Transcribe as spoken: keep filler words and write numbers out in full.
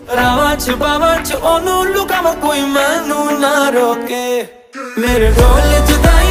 रावां च बावां च ओनू लुकावां कोई मैनू ना रोके मेरे ढोल जुदाई